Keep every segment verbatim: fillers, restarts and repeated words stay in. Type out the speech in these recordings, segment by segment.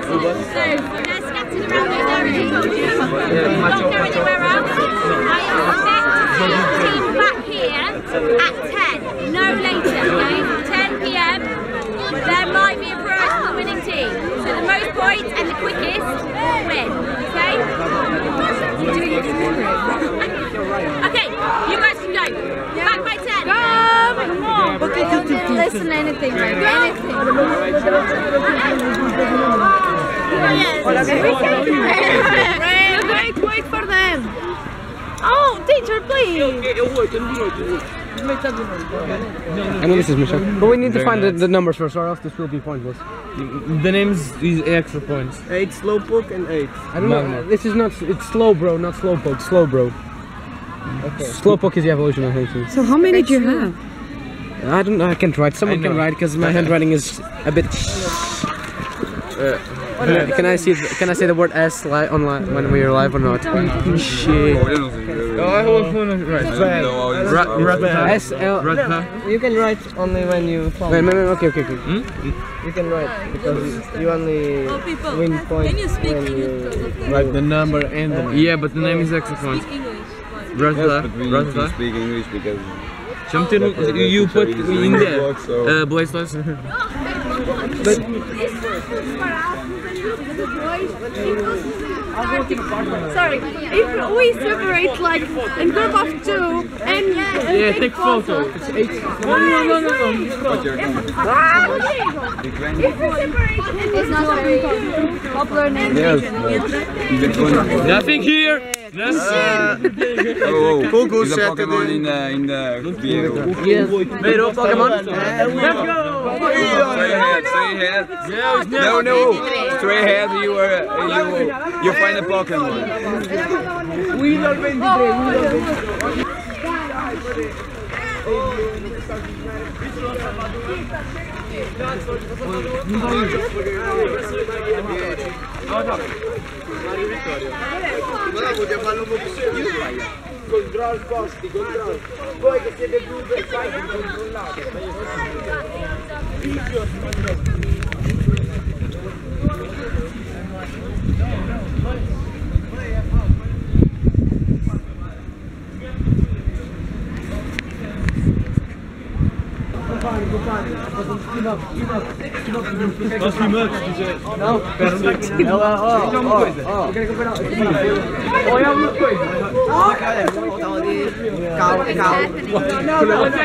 they're scattered around those areas. Don't go anywhere else. I expect the team back here at ten, no later, okay? ten p m There might be a prize for the winning team. So the most points and the quickest win, okay? Okay, you guys can go. Back by ten. Come on. Okay, I didn't listen to anything, like anything. Wait, wait for them. Oh, teacher, please. I know this is Michelle, but we need to find the, the numbers first, or else this will be pointless. The names is extra points. Eight slowpoke and eight. I don't know. This is not. It's slow, bro, not slowpoke. Slow, bro. Okay. Slowpoke is the evolution, I think. So how many do you have? I don't know. I can't write. Someone can write because my handwriting is a bit. Uh, uh, can I see? Can I say the word S li online when we are live or not? Shit. S L. You can write only when you fall. Wait, wait, wait, okay, okay, okay. Hmm? You can write because you only win points when you write the number and the name. Yeah, but the name is extra points. Ratla, Ratla. Speak English because something you put in there. Uh, boys, boys. But sorry, if we separate like in group of two and yeah, take photo. It's eight. No, no, no, no, no. It's not very popular name. Nothing here. Nothing. Oh, Pogo is a Pokemon in the in the video. yes, made up Pokemon. Let's go. Straight ahead, straight ahead. No, no, straight ahead. You are you you find a Pokemon. Wheeler twenty-three. Control costi, control. Voi che siete più per fare controllate. Nós filmamos, não, ela, ó, ó, eu quero comprar. Olha alguma coisa. Calma, calma. Não, não, não.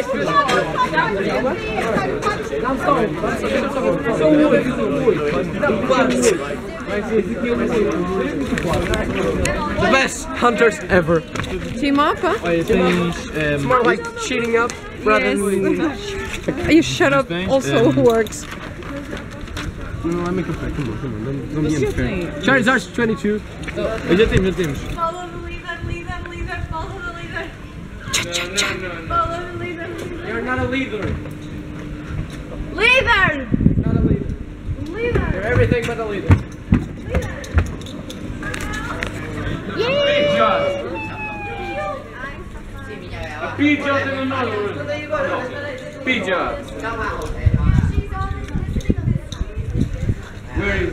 Não, só um. Só um oito. Não, quatro. Vai ser esse aqui, vai ser the best hunters ever. Team up, huh? It's more like cheating up rather than. You shut up also works. No, I make a play. Come on, come on. Don't, don't be unfair. Charizard's twenty-two. Eu já temos, já temos. Follow the leader, leader, leader, follow the leader. Follow the leader. You're not a leader. Leader! Not a leader. Leader! You're everything but a leader. Yay! Pizza tem um nome. Pizza. Where is?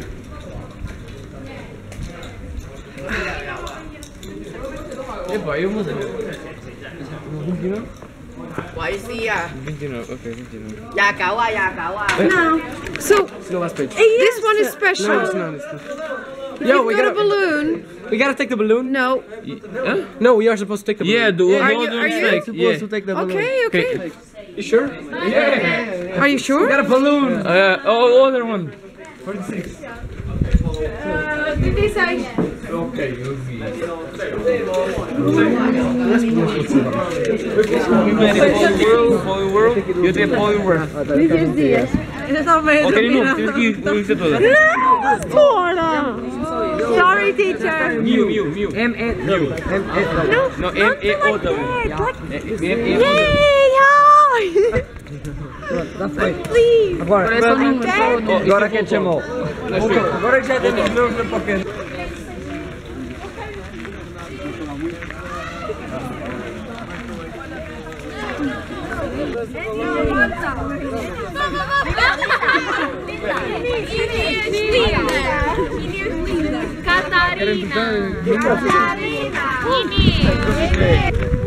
Epa, eu mudei. vinte e nove? Poesia. vinte e nove, ok, vinte e nove. Nhà cậu à, nhà cậu à. No. So It's the last page. this one is special. No, it's not. It's not. If Yo, you've we got a gotta, balloon. we gotta take the balloon. No. Huh? No, we are supposed to take the balloon. Yeah, the Are you- other are you mistake. supposed Yeah. to take the balloon. Okay, okay. You sure? Yeah. Are you sure? We got a balloon. Uh, oh, other one. forty-six. Uh, did they say? Okay, eu vi. Poly World, eu tenho Poly World. Dias, dias. Eu estava meio Ok, não, temos que ir com isso toda. Fora! Sorry, teacher. Mew, Mew, Mew. M A Mew. No, No, M E O W. M E O W. Yay! Please. Agora, Dad. agora quem te chamou? Agora já temos números no pocket. Idiot! Ini.